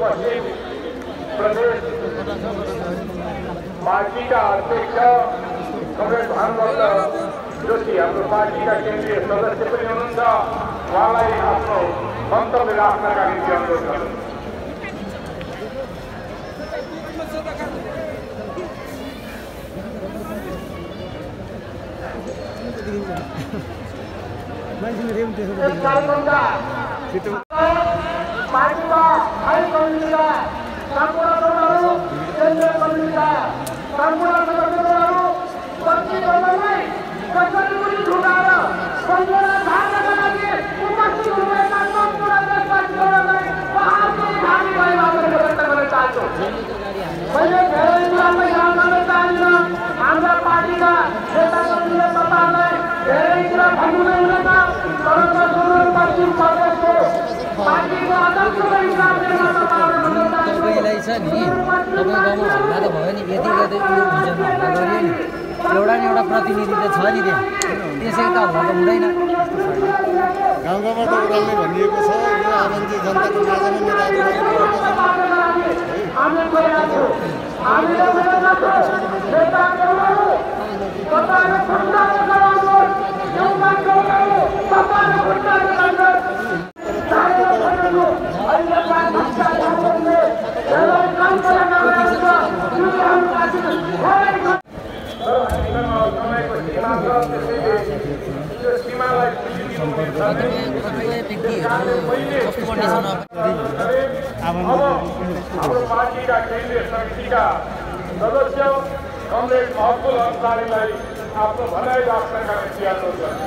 पश्चिम प्रदेश पार्टीका अध्यक्ष कमरेड भानुभक्त जोशी हाम्रो पार्टीका केन्द्रीय सदस्य पनि हुनुहुन्छ। उहाँलाई आफ्नो मन्तव्य राख्नका निम्ति अनुरोध गर्छु। पार्टीका हाई कमिटीका सम्पूर्ण दलहरू, केन्द्रीय कमिटीका सम्पूर्ण सदस्यहरू पश्चिम बङ्गाललाई कसरी पनि झुकाएर सम्झौता थाल्नका लागि उपस्थित हुनुभएका सम्पूर्ण देशवासीहरूलाई हार्दिक हार्दिक अभिवादन व्यक्त गर्न चाहन्छु। मैले धेरै कुरामा यहाँ गर्न चाहदिनँ। हाम्रा पार्टीका नेताकर्मीले तपाईँहरूलाई धेरै कुरा भन्नु नै हुँदैन, तर पश्चिम प्रदेशको पार्टीको अध्यक्षको हिसाबले म तपाईँहरूलाई भन्न चाहन्छु। तपाईँलाई छ नि, तपाईँको गाउँमा हल्ला त भयो नि, यति गर्दै यो भिजनमा हल्ला गरियो नि, एउटा न एउटा प्रतिनिधि त छ नि त्यहाँ, त्यसै त हल्ला त हुँदैन। गाउँ गाउँमा त उडाल्ने भनिएको छ। यो आमन्त्रित जनताको माझमा हाम्रो पार्टीका केन्द्रीय समितिका सदस्य कमरेड महबुल अन्सारीलाई आफ्नो भनाइ राख्नका निम्ति अनुरोध गर्छु।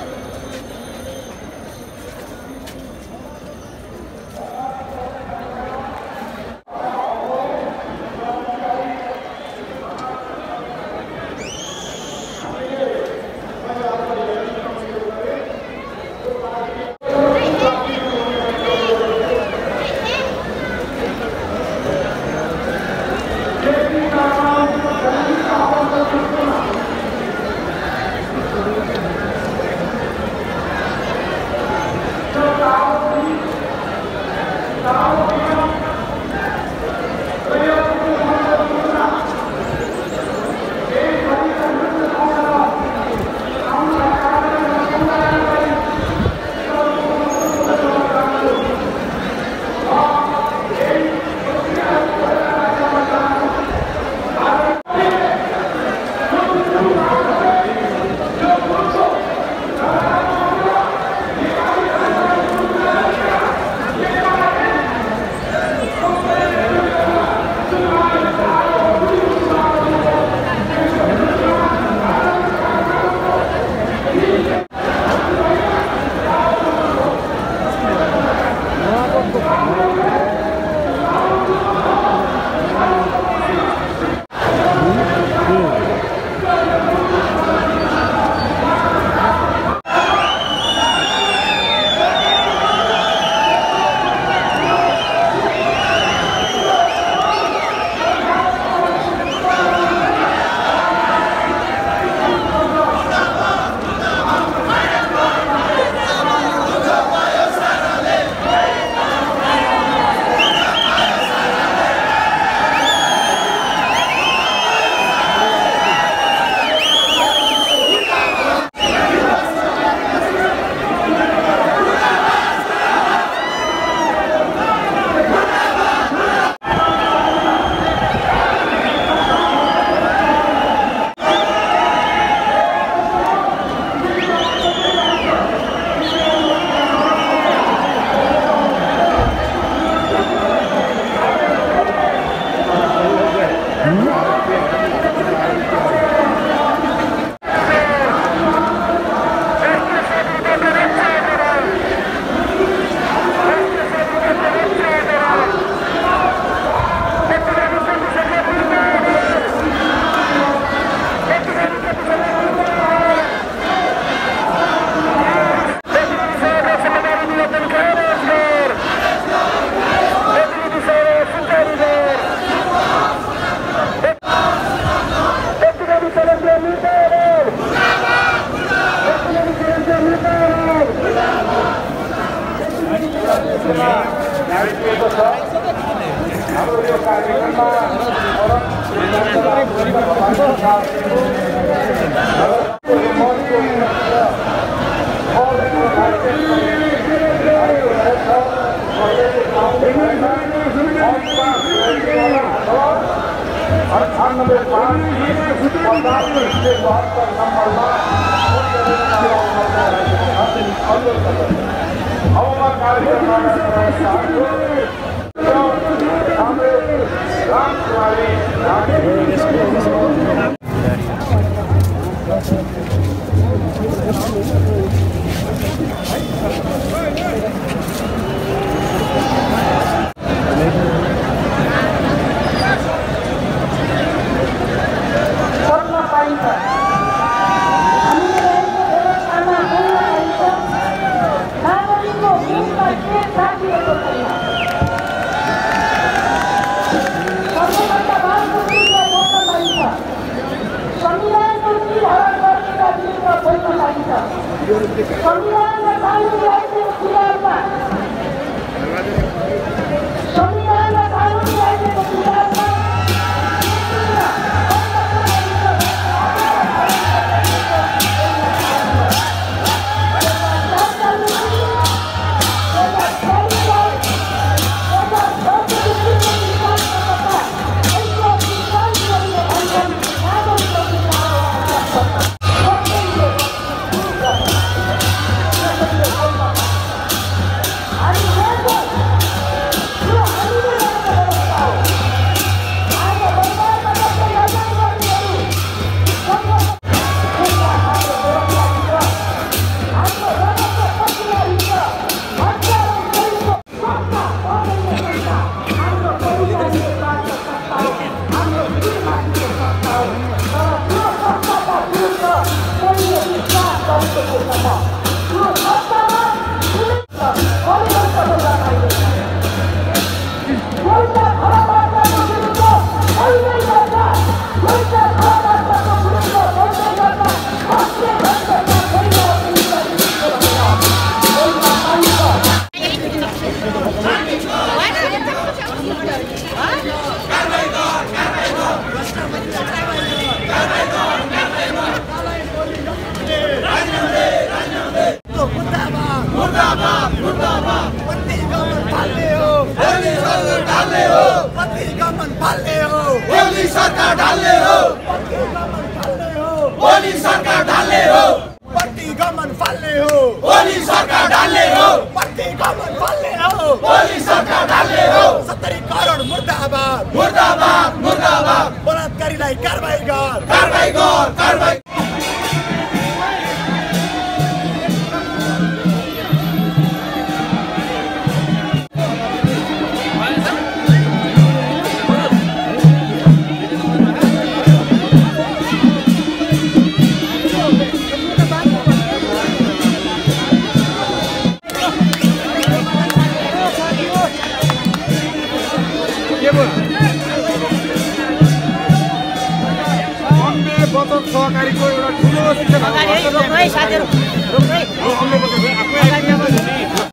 सहकारीको एउटा ठुलो